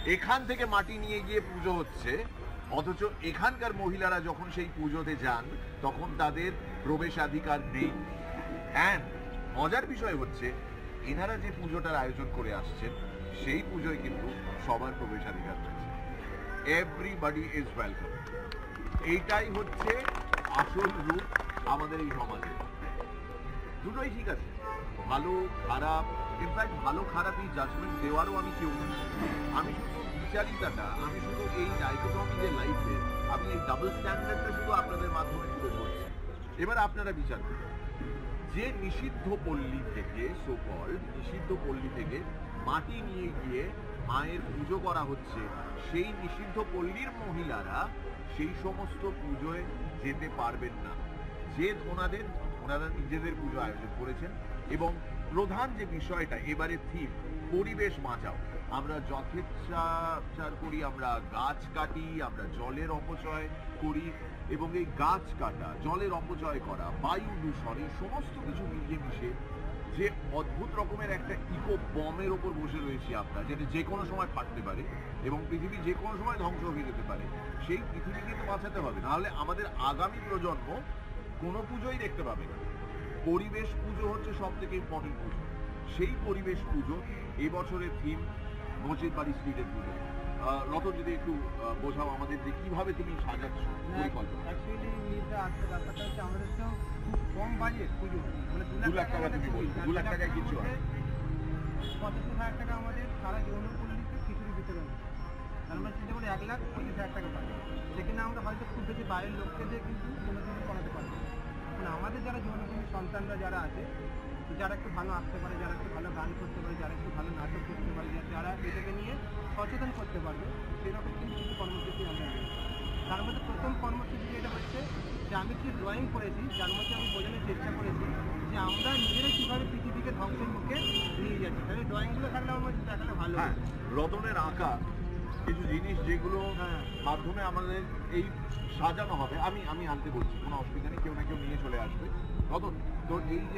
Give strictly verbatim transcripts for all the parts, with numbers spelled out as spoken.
এখান থেকে মাটি নিয়ে গিয়ে পুজো হচ্ছে, অথচ এখানকার মহিলারা যখন সেই পুজোতে যান তখন তাদের প্রবেশাধিকার নেই। অ্যান্ড মজার বিষয় হচ্ছে এনারা যে পুজোটার আয়োজন করে আসছেন সেই পুজোয় কিন্তু সবার প্রবেশাধিকার রয়েছে। Everybody is welcome. এইটাই হচ্ছে আসল রূপ আমাদের এই সমাজে। দুটোই ঠিক আছে, ভালো খারাপ, ইনফ্যাক্ট ভালো খারাপ এই জাজমেন্ট দেওয়ারও আমি কেউ না। আমি শুধু বিচারিতাটা, আমি শুধু এই ডাইকোটমি যে লাইফে আমি এই ডাবল স্ট্যান্ডার্ডটা শুধু আপনাদের মাধ্যমে তুলে ধরছি। এবার আপনারা বিচার করুন, যে নিষিদ্ধ পল্লী থেকে, সো কল্ড নিষিদ্ধ পল্লী থেকে মাটি নিয়ে গিয়ে মায়ের পুজো করা হচ্ছে, সেই নিষিদ্ধ পল্লীর মহিলারা সেই সমস্ত পুজোয় যেতে পারবেন না। যে ওনাদের ওনারা নিজেদের পুজো আয়োজন করেছেন। এবং প্রধান যে বিষয়টা এবারে থিম পরিবেশ বাঁচাও। আমরা যথেচ্ছাচার করি, আমরা গাছ কাটি, আমরা জলের অপচয় করি, এবং এই গাছ কাটা, জলের অপচয় করা, বায়ু দূষণ, এই সমস্ত কিছু মিলিয়ে মিশে যে অদ্ভুত রকমের একটা ইকো বমের ওপর বসে রয়েছি আমরা, যেটা যে কোনো সময় ফাটতে পারে এবং পৃথিবী যে কোনো সময় ধ্বংস হয়ে যেতে পারে। সেই পৃথিবীকে তো বাঁচাতে হবে, নাহলে আমাদের আগামী প্রজন্ম কোনো পুজোই দেখতে পাবে না। পরিবেশ পুজো হচ্ছে সব থেকে ইম্পর্টেন্ট পুজো। সেই পরিবেশ পুজো এবছরের থিম মসজিদ বাড়ি স্ট্রিটের পুজো। রতন, যদি একটু বোঝাও আমাদের যে কিভাবে তুমি সাজাচ্ছ পরিকল্পনা। অ্যাকচুয়ালি ব্যাপারটা হচ্ছে আমাদের তো খুব কম বাজেট পুজো, মানে দু লাখ টাকা তুমি বলছো, দু লাখ টাকায় কিছু হয় পঁচাত্তর হাজার টাকা আমাদের সারা যৌনপল্লীতে খিচুড়ি বিতরণ, তার মানে চিন্তা করে এক লাখ পঁচিশ হাজার টাকা পাই। সেখানে আমরা হয়তো খুব বেশি বাইরের লোককে দিয়ে কিন্তু কোনো কিছু করাতে পারবো। মানে আমাদের যারা যৌনপল্লীর সন্তানরা যারা আছে, যারা একটু ভালো আঁকতে পারে, যারা একটু ভালো গান করতে পারে, যারা একটু ভালো নাটক করতে পারে, যারা এটাকে নিয়ে সচেতন করতে পারবে, সেরকম কিন্তু কিছু কর্মসূচি আমরা নিই। তার মধ্যে প্রথম কর্মসূচি যেটা হচ্ছে যে আমি কিছু ড্রয়িং করেছি, যার মধ্যে আমি বোঝানোর চেষ্টা করেছি যে আমরা নিজেরা কীভাবে পৃথিবীকে ধ্বংসের মুখে নিয়ে যাচ্ছি। তাহলে ড্রয়িংগুলো থাকলে আমার মধ্যে দেখালে ভালো। হ্যাঁ, রতনের আঁকা কিছু জিনিস যেগুলো মাধ্যমে আমাদের এই সাজানো হবে, আমি আমি আনতে বলছি, কোনো অসুবিধা নেই, কেউ না কেউ নিয়ে চলে আসবে। রতন, তোর এই যে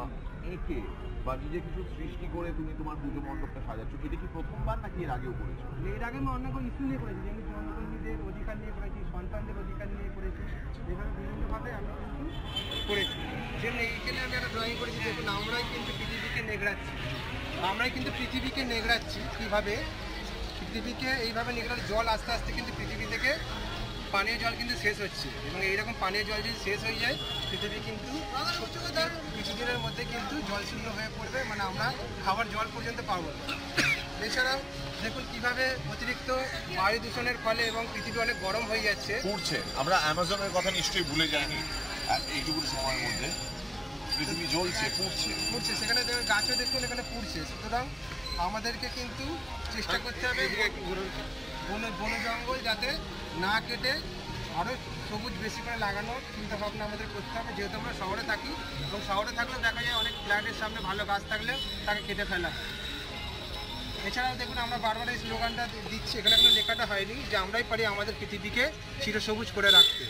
এঁকে বা নিজে কিছু সৃষ্টি করে তুমি তোমার পুজো মণ্ডপটা সাজাচ্ছ, এটা কি প্রথমবার নাকি এর আগেও করেছো? এর আগে আমি অনেক ইস্যু নিয়ে করেছি, যেমন যৌনকর্মীদের অধিকার নিয়ে করেছি, সন্তানদের অধিকার নিয়ে করেছি, যেভাবে বিভিন্নভাবে আমি কিন্তু করেছি। যেমন এইখানে আমি একটা ড্রয়িং করেছি, দেখুন আমরাই কিন্তু পৃথিবীকে নেগড়াচ্ছি, আমরাই কিন্তু পৃথিবীকে নেগড়াচ্ছি কীভাবে পৃথিবীকে এইভাবে নেগড়ালে জল আস্তে আস্তে কিন্তু পৃথিবী থেকে পানীয় জল কিন্তু শেষ হচ্ছে, এবং এইরকম পানীয় জল যদি শেষ হয়ে যায় পৃথিবী কিন্তু কিছুদিনের মধ্যে কিন্তু জলশূন্য হয়ে পড়বে, মানে আমরা খাবার জল পর্যন্ত পাবো না। এছাড়াও দেখুন কিভাবে অতিরিক্ত বায়ু দূষণের ফলে এবং পৃথিবী অনেক গরম হয়ে যাচ্ছে, পুড়ছে। আমরা অ্যামাজনের কথা নিশ্চয়ই ভুলে যাইনি, এইটুকু সময়ের মধ্যে পৃথিবী জ্বলছে, পুড়ছে পুড়ছে সেখানে গাছও দেখুন এখানে পুড়ছে। সুতরাং আমাদেরকে কিন্তু চেষ্টা করতে হবে বন বন জঙ্গল যাতে না কেটে আরও সবুজ বেশি করে লাগানোর চিন্তাভাবনা আমাদের করতে হবে, যেহেতু আমরা শহরে থাকি, এবং শহরে থাকলেও দেখা যায় অনেক ফ্ল্যাটের সামনে ভালো গাছ থাকলেও তাকে কেটে ফেলা হয়। এছাড়াও দেখুন আমরা বারবার এই স্লোগানটা দিচ্ছি, এখানে কোনো লেখাটা হয়নি যে আমরাই পারি আমাদের পৃথিবীকে চিরসবুজ করে রাখতে,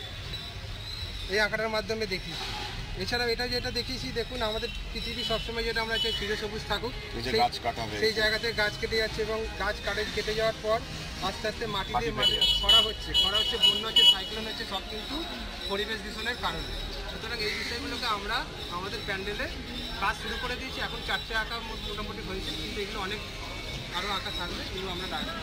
এই আঁকাটার মাধ্যমে দেখি। এছাড়াও এটা যেটা দেখিয়েছি, দেখুন আমাদের পৃথিবী সবসময় যেটা আমরা চাই চিরসবুজ থাকুক, সেই জায়গাতে গাছ কেটে যাচ্ছে, এবং গাছ কাটে কেটে যাওয়ার পর আস্তে আস্তে মাটি দিয়ে খরা হচ্ছে, খরা হচ্ছে, বন্যা হচ্ছে, সাইক্লোন হচ্ছে, সব কিন্তু পরিবেশ দূষণের কারণে। সুতরাং এই বিষয়গুলোকে আমরা আমাদের প্যান্ডেলে কাজ শুরু করে দিয়েছি, এখন চারটে আঁকা মোটামুটি হয়েছে, কিন্তু এগুলো অনেক আরও আঁকা থাকবে, এগুলো আমরা রাখবো।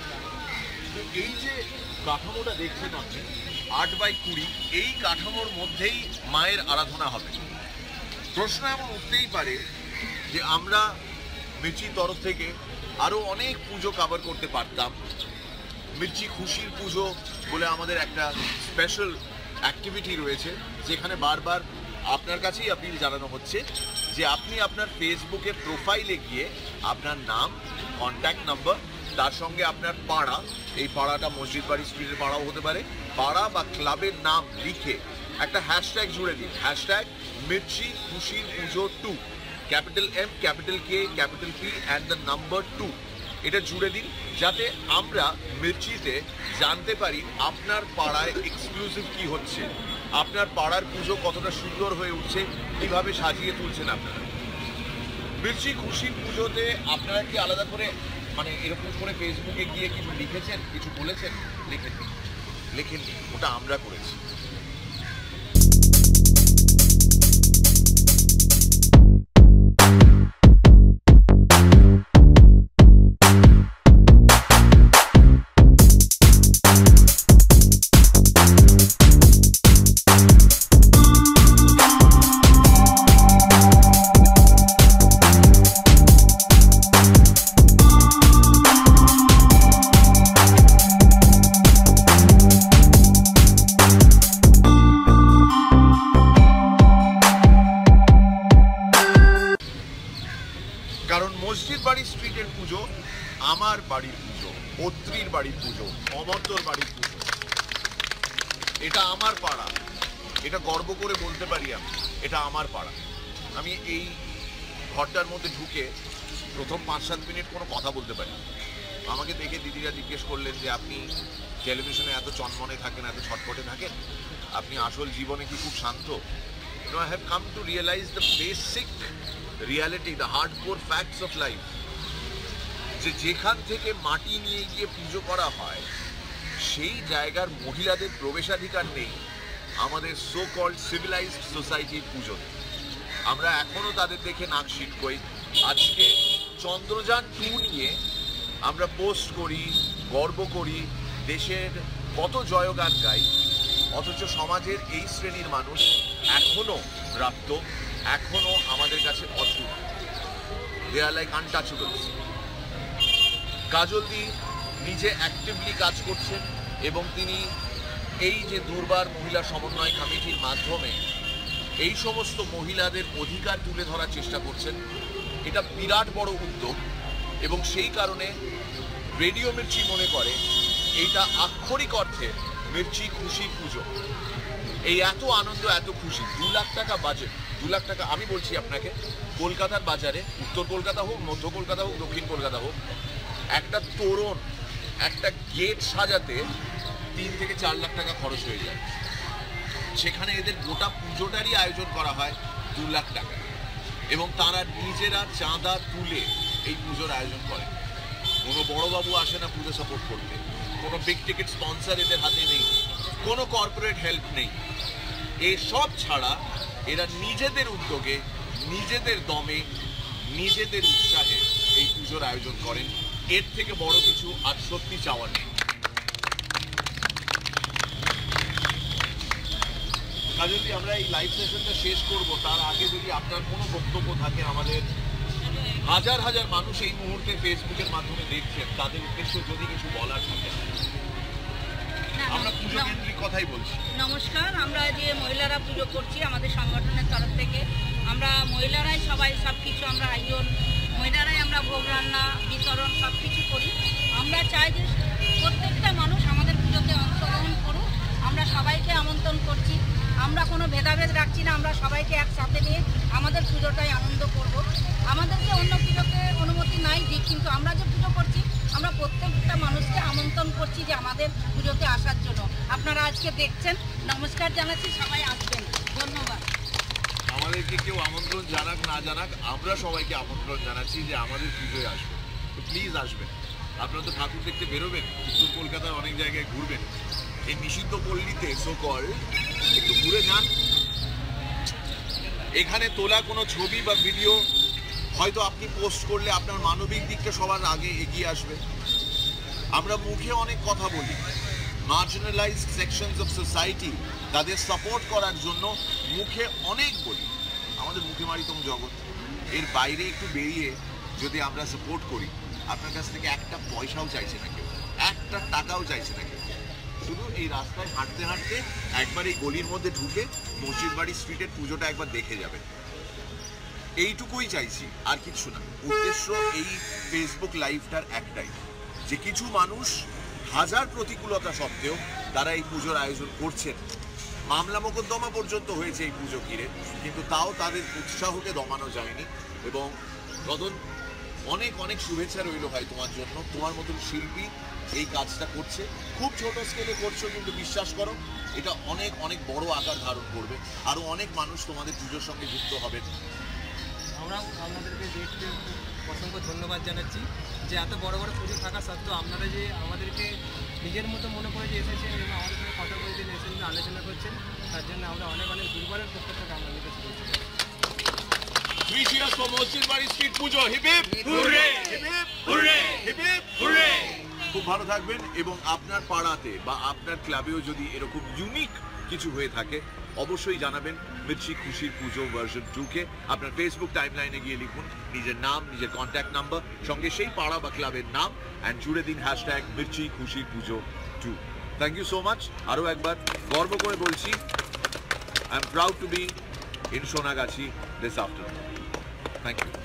এই যে কাঠামোটা দেখছেন আপনি আট বাই কুড়ি, এই কাঠামোর মধ্যেই মায়ের আরাধনা হবে। প্রশ্ন এমন উঠতেই পারে যে আমরা মির্চির তরফ থেকে আরও অনেক পুজো কভার করতে পারতাম। মির্চি খুশির পুজো বলে আমাদের একটা স্পেশাল অ্যাক্টিভিটি রয়েছে, যেখানে বারবার আপনার কাছেই আপিল জানানো হচ্ছে যে আপনি আপনার ফেসবুকে প্রোফাইলে গিয়ে আপনার নাম, কন্ট্যাক্ট নাম্বার, তার সঙ্গে আপনার পাড়া, এই পাড়াটা মসজিদ বাড়ি স্ট্রিটের পাড়াও হতে পারে, পাড়া বা ক্লাবের নাম লিখে একটা হ্যাশট্যাগ জুড়ে দিন, হ্যাশট্যাগ মির্চি খুশির Pujo two, capital M, capital K, capital P and the number two. এটা জুড়ে দিন যাতে আমরা মির্চিতে জানতে পারি আপনার পাড়ায় এক্সক্লুসিভ কি হচ্ছে, আপনার পাড়ার পুজো কতটা সুন্দর হয়ে উঠছে, কীভাবে সাজিয়ে তুলছেন আপনারা। মির্চি খুশির পুজোতে আপনারা কি আলাদা করে মানে এরকম করে ফেসবুকে গিয়ে কিছু লিখেছেন, কিছু বলেছেন? লেখেননি, লেখেননি, ওটা আমরা করেছি। কারণ মসজিদ বাড়ির স্ট্রিটের পুজো আমার বাড়ির পুজো, অত্রির বাড়ির পুজো, অমর্তর বাড়ির পুজো, এটা আমার পাড়া, এটা গর্ব করে বলতে পারি আমি, এটা আমার পাড়া। আমি এই ঘরটার মধ্যে ঢুকে প্রথম পাঁচ সাত মিনিট কোনো কথা বলতে পারি। আমাকে দেখে দিদিরা জিজ্ঞেস করলেন যে আপনি টেলিভিশনে এত চনমনে থাকেন, এত ছটপটে থাকেন, আপনি আসল জীবনে কি খুব শান্ত? You know, I have come to realize the basic reality, the hardcore facts of life. যে যেখান থেকে মাটি নিয়ে গিয়ে পুজো করা হয় সেই জায়গার মহিলাদের প্রবেশাধিকার নেই আমাদের সো কল্ড সিভিলাইজড সোসাইটির পুজোতে। আমরা এখনো তাদের দেখে নাক সিটকই। আজকে চন্দ্রযান টু নিয়ে আমরা পোস্ট করি, গর্ব করি, দেশের কত জয়গান গাই, অথচ সমাজের এই শ্রেণীর মানুষ এখনো প্রাপ্ত, এখনো আমাদের কাছে অছুট। দে আর লাইক আনটাচেবলস। কাজলদি নিজে অ্যাক্টিভলি কাজ করছেন এবং তিনি এই যে দুর্বার মহিলা সমন্বয় কমিটির মাধ্যমে এই সমস্ত মহিলাদের অধিকার তুলে ধরার চেষ্টা করছেন। এটা বিরাট বড় উদ্যোগ এবং সেই কারণে রেডিও মির্চি মনে করে এইটা আক্ষরিক অর্থে মির্চি খুশি পুজো। এই এত আনন্দ, এত খুশি, দু লাখ টাকা বাজেট, দু লাখ টাকা আমি বলছি আপনাকে, কলকাতার বাজারে, উত্তর কলকাতা হোক, মধ্য কলকাতা হোক, দক্ষিণ কলকাতা হোক, একটা তোরণ, একটা গেট সাজাতে তিন থেকে চার লাখ টাকা খরচ হয়ে যায়। সেখানে এদের গোটা পুজোটারই আয়োজন করা হয় দু লাখ টাকা এবং তারা নিজেরা চাঁদা তুলে এই পুজোর আয়োজন করে। কোনো বড়বাবু আসে না পুজো সাপোর্ট করতে, কোনো বিগ টিকিট স্পন্সর এদের হাতে নেই, কোনো কর্পোরেট হেল্প নেই। এসব ছাড়া এরা নিজেদের উদ্যোগে, নিজেদের দমে, নিজেদের উৎসাহে এই পুজোর আয়োজন করেন। এর থেকে বড় কিছু আর সত্যি চাওয়ার নেই। যদি আমরা এই লাইভ সেশনটা শেষ করব তার আগে যদি আপনার কোনো বক্তব্য থাকে, আমাদের হাজার হাজার মানুষ এই মুহূর্তে ফেসবুকের মাধ্যমে দেখছেন, তাদের উদ্দেশ্যে যদি কিছু বলার থাকে। আমরা পুজো কেন্দ্রিক কথাই বলছি। নমস্কার, আমরা যে মহিলারা পুজো করছি আমাদের সংগঠনের তরফ থেকে, আমরা মহিলারাই সবাই সব কিছু, আমরা আয়োজন মহিলারাই, আমরা ভোগ রান্না বিতরণ সব কিছু করি। আমরা চাই যে প্রত্যেকটা মানুষ আমাদের পুজোতে অংশগ্রহণ করুক। আমরা সবাইকে আমন্ত্রণ করছি, আমরা কোনো ভেদাভেদ রাখছি না, আমরা সবাইকে একসাথে নিয়ে আমাদের পুজোটাই আনন্দ করব। আমাদেরকে অন্য পুজোতে অনুমতি নাই দিক, কিন্তু আমরা যে পুজো করছি আমরা প্রত্যেকটা মানুষকে আমন্ত্রণ করছি যে আমাদের পুজোতে আসার জন্য। আপনারা আজকে দেখছেন, নমস্কার জানাচ্ছি, সবাই আসবেন, ধন্যবাদ। আমাদেরকে কেউ আমন্ত্রণ জানাক না জানাক, আমরা সবাইকে আমন্ত্রণ জানাচ্ছি যে আমাদের পুজোয় আসবেন, তো প্লিজ আসবেন। আপনারা তো ঠাকুর দেখতে বেরোবেন, উত্তর কলকাতার অনেক জায়গায় ঘুরবেন, এই নিষিদ্ধ পল্লীতে সোকল একটু ঘুরে যান। এখানে তোলা কোনো ছবি বা ভিডিও হয়তো আপনি পোস্ট করলে আপনার মানবিক দিকটা সবার আগে এগিয়ে আসবে। আমরা মুখে অনেক কথা বলি, মার্জিনালাইজড সেকশনস অফ সোসাইটি তাদের সাপোর্ট করার জন্য মুখে অনেক বলি। আমাদের মুখে মারিতম জগৎ, এর বাইরে একটু বেরিয়ে যদি আমরা সাপোর্ট করি, আপনার কাছ থেকে একটা পয়সাও চাইছে না কেউ, একটা টাকাও চাইছে না কেউ। শুধু এই রাস্তায় হাঁটতে হাঁটতে একবার এই গলির মধ্যে ঢুকে মসজিদ বাড়ি স্ট্রিটের পুজোটা একবার দেখে যাবেন, এইটুকুই চাইছি, আর কিছু না। উদ্দেশ্য এই ফেসবুক লাইভটার একটাই, যে কিছু মানুষ হাজার প্রতিকূলতা সত্ত্বেও তারা এই পুজোর আয়োজন করছেন। মামলা মোকদ্দমা পর্যন্ত হয়েছে এই পুজো ঘিরে, কিন্তু তাও তাদের উৎসাহকে দমানো যায়নি। এবং রতন, অনেক অনেক শুভেচ্ছা রইল ভাই তোমার জন্য। তোমার মতন শিল্পী এই কাজটা করছে, খুব ছোট স্কেলে করছো, কিন্তু বিশ্বাস করো এটা অনেক অনেক বড় আকার ধারণ করবে। আরো অনেক মানুষ তোমাদের পুজোর সঙ্গে যুক্ত হবেন। আমরা আপনাদেরকে দেখতে অসংখ্য ধন্যবাদ জানাচ্ছি যে এত বড় বড় পুজো থাকা সত্ত্বেও আপনারা যে আমাদেরকে নিজের মতো মনে করে যে এসেছেন এবং আমাদের সঙ্গে কথা বলছেন এসেছেন আলোচনা করছেন, তার জন্য আমরা অনেক অনেক দুর্বারের পক্ষ থেকে আমরা নিজে শুভেচ্ছা জানাচ্ছি। Three cheers for মসজিদ Bari street Pujo. Hip hip hurray, hip hip hurray, hip hip hurray. খুব ভালো থাকবেন এবং আপনার পাড়াতে বা আপনার ক্লাবেও যদি এরকম ইউনিক কিছু হয়ে থাকে অবশ্যই জানাবেন মির্চি খুশির পুজো ভার্সন টু কে। আপনার ফেসবুক টাইমলাইনে গিয়ে লিখুন নিজের নাম, নিজের কন্ট্যাক্ট নাম্বার, সঙ্গে সেই পাড়া বা ক্লাবের নাম, অ্যান্ড জুড়ে দিন হ্যাশট্যাগ মির্চি খুশির Pujo two. Thank you so much. আরও একবার গর্ব করে বলছি, I am proud to be in Sonagachi this afternoon. Thank you.